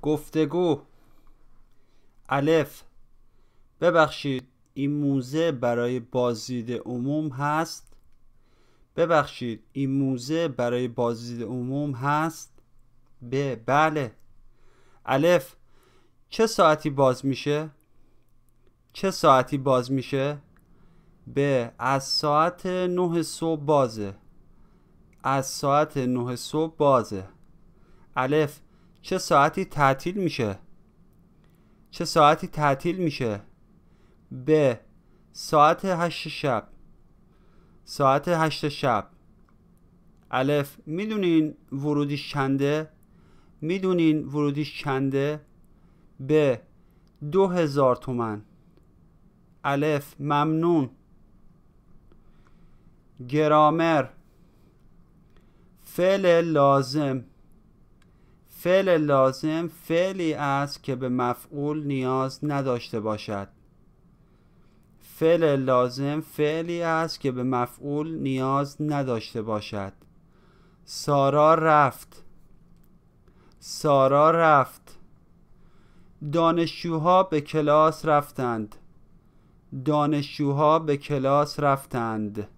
گفتگو. الف: ببخشید این موزه برای بازدید عموم هست؟ ببخشید این موزه برای بازدید عموم هست؟ بله. الف: چه ساعتی باز میشه؟ چه ساعتی باز میشه؟ از ساعت 9 صبح بازه. از ساعت 9 صبح بازه. الف: چه ساعتی تعطیل میشه؟ چه ساعتی تعطیل میشه؟ ساعت 8 شب. ساعت 8 شب. الف: میدونین ورودیش چنده؟ میدونین ورودیش چنده؟ 2000 تومن. الف: ممنون. گرامر. فعل لازم. فعل لازم فعلی است که به مفعول نیاز نداشته باشد. فعل لازم فعلی است که به مفعول نیاز نداشته باشد. سارا رفت. سارا رفت. دانشجوها به کلاس رفتند. دانشجوها به کلاس رفتند.